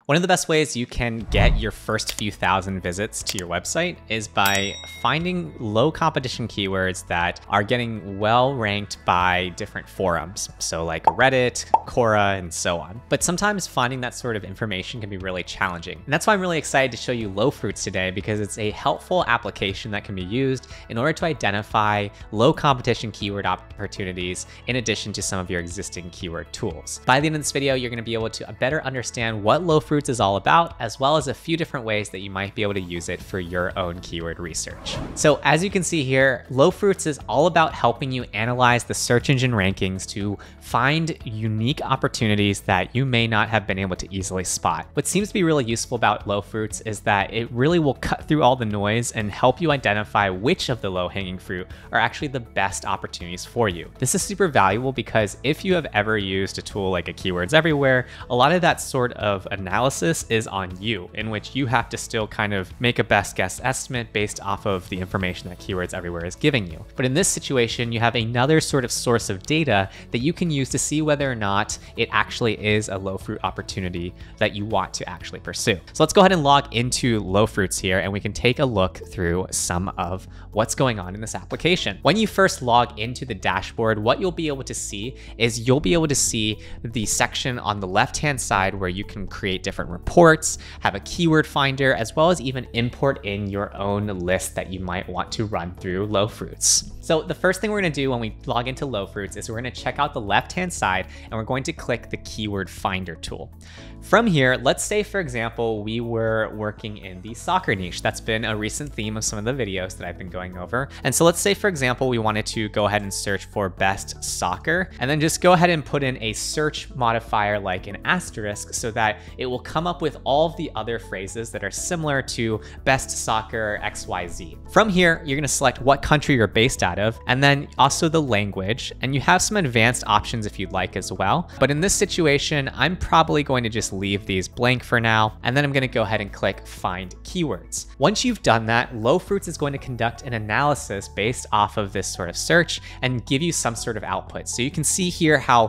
One of the best ways you can get your first few thousand visits to your website is by finding low competition keywords that are getting well ranked by different forums. So like Reddit, Quora, and so on. But sometimes finding that sort of information can be really challenging. And that's why I'm really excited to show you LowFruits today, because it's a helpful application that can be used in order to identify low competition keyword opportunities in addition to some of your existing keyword tools. By the end of this video, you're going to be able to better understand what LowFruits is all about, as well as a few different ways that you might be able to use it for your own keyword research. So as you can see here, LowFruits is all about helping you analyze the search engine rankings to find unique opportunities that you may not have been able to easily spot. What seems to be really useful about LowFruits is that it really will cut through all the noise and help you identify which of the low-hanging fruit are actually the best opportunities for you. This is super valuable because if you have ever used a tool like a Keywords Everywhere, a lot of that sort of analysis is on you, in which you have to still kind of make a best guess estimate based off of the information that Keywords Everywhere is giving you. But in this situation, you have another sort of source of data that you can use to see whether or not it actually is a low fruit opportunity that you want to actually pursue. So let's go ahead and log into LowFruits here, and we can take a look through some of what's going on in this application. When you first log into the dashboard, what you'll be able to see is you'll be able to see the section on the left-hand side where you can create different reports, have a keyword finder, as well as even import in your own list that you might want to run through LowFruits. So the first thing we're going to do when we log into LowFruits is we're going to check out the left-hand side, and we're going to click the keyword finder tool. From here, let's say, for example, we were working in the soccer niche. That's been a recent theme of some of the videos that I've been going over. And so let's say, for example, we wanted to go ahead and search for best soccer, and then just go ahead and put in a search modifier like an asterisk so that it will come up with all of the other phrases that are similar to best soccer XYZ. From here, you're going to select what country you're based out of, and then also the language, and you have some advanced options if you'd like as well. But in this situation, I'm probably going to just leave these blank for now, and then I'm going to go ahead and click Find Keywords. Once you've done that, LowFruits is going to conduct an analysis based off of this sort of search and give you some sort of output. So you can see here how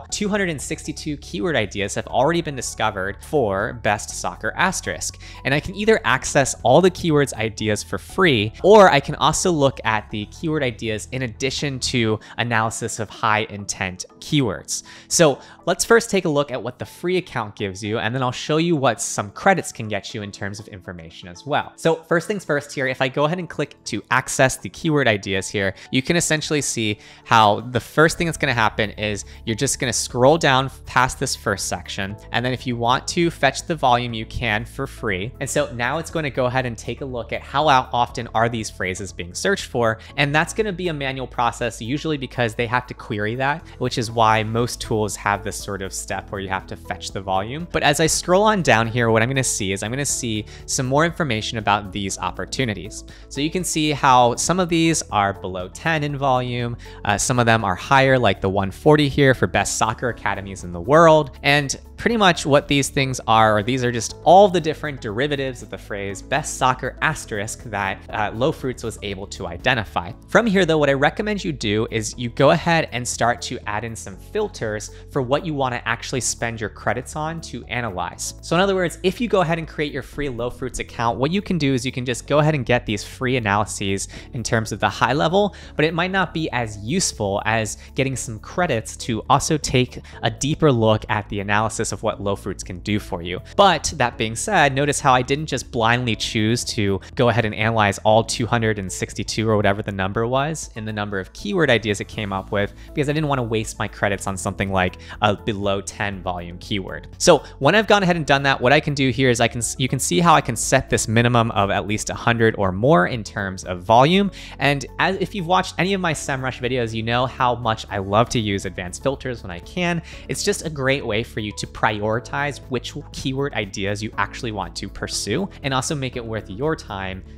262 keyword ideas have already been discovered for best soccer asterisk. And I can either access all the keywords ideas for free, or I can also look at the keyword ideas in addition to analysis of high intent keywords. So let's first take a look at what the free account gives you, and then I'll show you what some credits can get you in terms of information as well. So first things first here, if I go ahead and click to access the keyword ideas here, you can essentially see how the first thing that's going to happen is you're just going to scroll down past this first section. And then if you want to fetch the volume, you can for free. And so now it's going to go ahead and take a look at how often are these phrases being searched for. And that's going to be a manual process, usually because they have to query that, which is why most tools have this sort of step where you have to fetch the volume. But as I scroll on down here, what I'm going to see is I'm going to see some more information about these opportunities. So you can see how some of these are below 10 in volume. Some of them are higher, like the 140 here for best soccer academies in the world. And pretty much what these things are, or these are just all the different derivatives of the phrase best soccer asterisk that LowFruits was able to identify. From here though, what I recommend you do is you go ahead and start to add in some filters for what you want to actually spend your credits on to analyze. So in other words, if you go ahead and create your free LowFruits account, what you can do is you can just go ahead and get these free analyses in terms of the high level, but it might not be as useful as getting some credits to also take a deeper look at the analysis of what LowFruits can do for you. But that being said, notice how I didn't just blindly choose to go ahead and analyze all 262 or whatever the number was in the number of keyword ideas it came up with, because I didn't want to waste my credits on something like a below 10 volume keyword. So when I've gone ahead and done that, what I can do here is you can see how I can set this minimum of at least 100 or more in terms of volume. And if you've watched any of my SEMrush videos, you know how much I love to use advanced filters when I can. It's just a great way for you to prioritize which keyword ideas you actually want to pursue, and also make it worth your time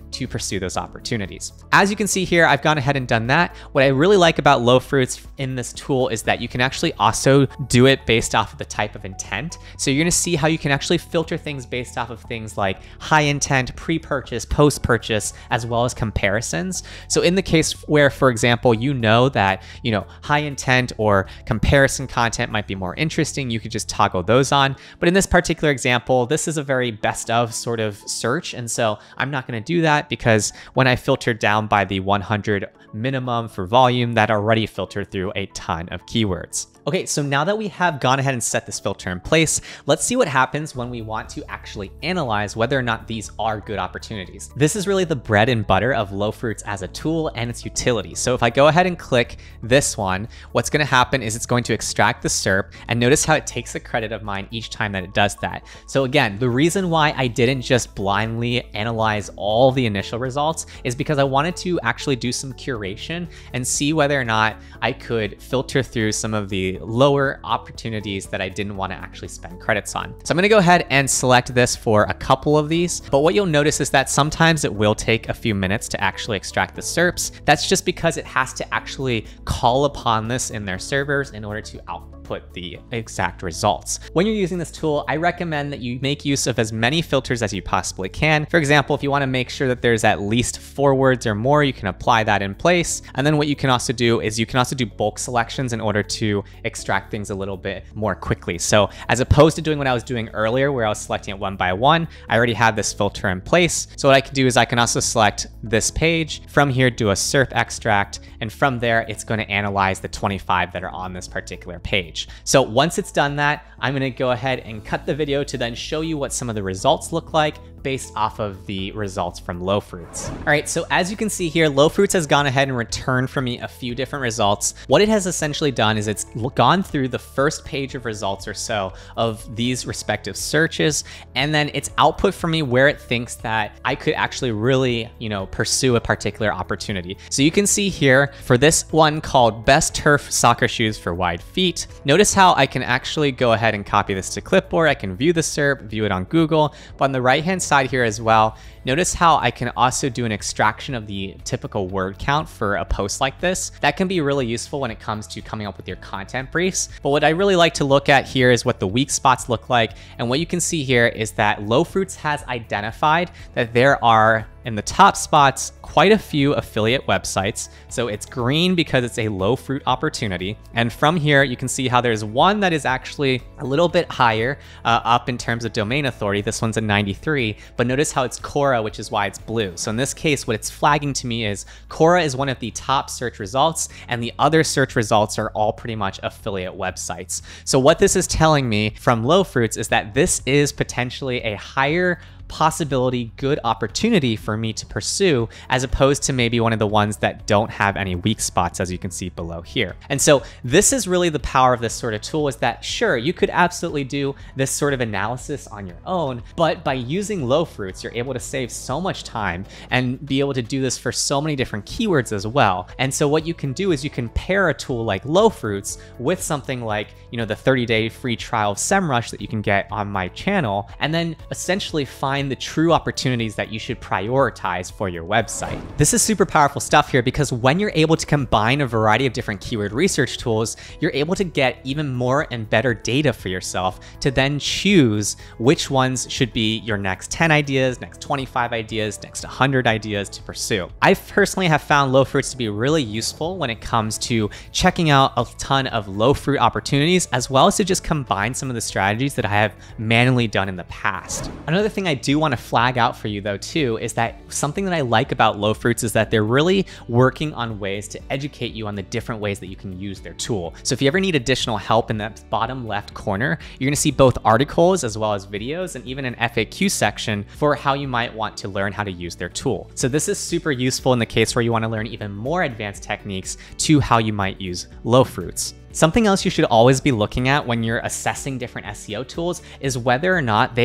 to pursue those opportunities. As you can see here, I've gone ahead and done that. What I really like about LowFruits in this tool is that you can actually also do it based off of the type of intent. So you're gonna see how you can actually filter things based off of things like high intent, pre-purchase, post-purchase, as well as comparisons. So in the case where, for example, you know that, high intent or comparison content might be more interesting, you could just toggle those on. But in this particular example, this is a very best of sort of search. And so I'm not gonna do that because when I filtered down by the 100 minimum for volume, that already filtered through a ton of keywords. Okay, so now that we have gone ahead and set this filter in place, let's see what happens when we want to actually analyze whether or not these are good opportunities. This is really the bread and butter of LowFruits as a tool and its utility. So if I go ahead and click this one, what's gonna happen is it's going to extract the SERP, and notice how it takes a credit of mine each time that it does that. So again, the reason why I didn't just blindly analyze all the initial results is because I wanted to actually do some curation and see whether or not I could filter through some of the lower opportunities that I didn't want to actually spend credits on. So I'm going to go ahead and select this for a couple of these, but what you'll notice is that sometimes it will take a few minutes to actually extract the SERPs. That's just because it has to actually call upon this in their servers in order to output the exact results. When you're using this tool, I recommend that you make use of as many filters as you possibly can. For example, if you want to make sure that there's at least 4 words or more, you can apply that in place. And then what you can also do is you can also do bulk selections in order to extract things a little bit more quickly. So as opposed to doing what I was doing earlier where I was selecting it one by one, I already have this filter in place. So what I can do is I can also select this page, from here do a SERP extract, and from there it's going to analyze the 25 that are on this particular page. So once it's done that, I'm going to go ahead and cut the video to then show you what some of the results look like based off of the results from LowFruits. All right, so as you can see here, LowFruits has gone ahead and returned for me a few different results. What it has essentially done is it's gone through the first page of results or so of these respective searches, and then it's output for me where it thinks that I could actually really, pursue a particular opportunity. So you can see here for this one called Best Turf Soccer Shoes for Wide Feet, notice how I can actually go ahead and copy this to clipboard. I can view the SERP, view it on Google, but on the right-hand side here as well, notice how I can also do an extraction of the typical word count for a post like this. That can be really useful when it comes to coming up with your content briefs. But what I really like to look at here is what the weak spots look like. And what you can see here is that LowFruits has identified that there are, in the top spots, quite a few affiliate websites. So it's green because it's a low fruit opportunity. And from here, you can see how there's one that is actually a little bit higher up in terms of domain authority. This one's a 93, but notice how it's Quora, which is why it's blue. So in this case, what it's flagging to me is Quora is one of the top search results, and the other search results are all pretty much affiliate websites. So what this is telling me from LowFruits is that this is potentially a higher possibility, good opportunity for me to pursue, as opposed to maybe one of the ones that don't have any weak spots, as you can see below here. And so this is really the power of this sort of tool, is that sure, you could absolutely do this sort of analysis on your own, but by using LowFruits, you're able to save so much time and be able to do this for so many different keywords as well. And so what you can do is you can pair a tool like LowFruits with something like, the 30-day free trial of SEMrush that you can get on my channel, and then essentially find the true opportunities that you should prioritize for your website. This is super powerful stuff here, because when you're able to combine a variety of different keyword research tools, you're able to get even more and better data for yourself to then choose which ones should be your next 10 ideas, next 25 ideas, next 100 ideas to pursue. I personally have found LowFruits to be really useful when it comes to checking out a ton of low fruit opportunities, as well as to just combine some of the strategies that I have manually done in the past. Another thing I do want to flag out for you though too is that something that I like about LowFruits is that they're really working on ways to educate you on the different ways that you can use their tool. So if you ever need additional help, in that bottom left corner, you're going to see both articles as well as videos, and even an FAQ section for how you might want to learn how to use their tool. So this is super useful in the case where you want to learn even more advanced techniques to how you might use LowFruits. Something else you should always be looking at when you're assessing different SEO tools is whether or not they are actively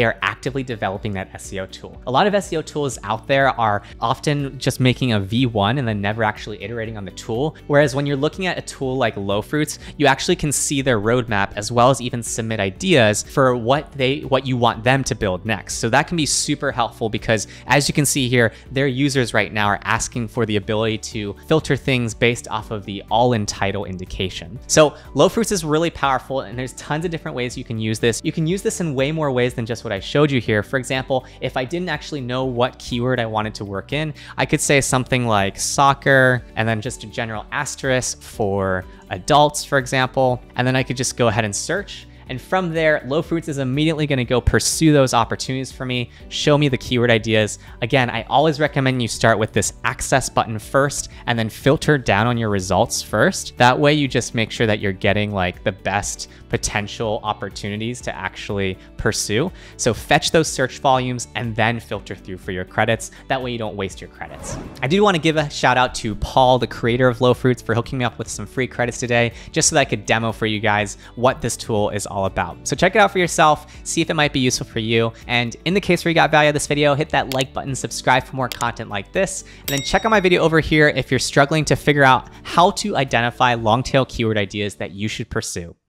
actively developing that SEO tool. A lot of SEO tools out there are often just making a V1 and then never actually iterating on the tool. Whereas when you're looking at a tool like LowFruits, you actually can see their roadmap as well as even submit ideas for what you want them to build next. So that can be super helpful because as you can see here, their users right now are asking for the ability to filter things based off of the all-in title indication. So LowFruits is really powerful and there's tons of different ways you can use this. You can use this in way more ways than just what I showed you here. For example, if I didn't actually know what keyword I wanted to work in, I could say something like soccer and then just a general asterisk for adults, for example, and then I could just go ahead and search. And from there, LowFruits is immediately going to go pursue those opportunities for me, show me the keyword ideas. Again, I always recommend you start with this access button first and then filter down on your results first. That way you just make sure that you're getting like the best potential opportunities to actually pursue. So fetch those search volumes and then filter through for your credits. That way you don't waste your credits. I do want to give a shout out to Paul, the creator of LowFruits, for hooking me up with some free credits today, just so that I could demo for you guys what this tool is all about. So check it out for yourself, see if it might be useful for you. And in the case where you got value out of this video, hit that like button, subscribe for more content like this, and then check out my video over here if you're struggling to figure out how to identify long tail keyword ideas that you should pursue.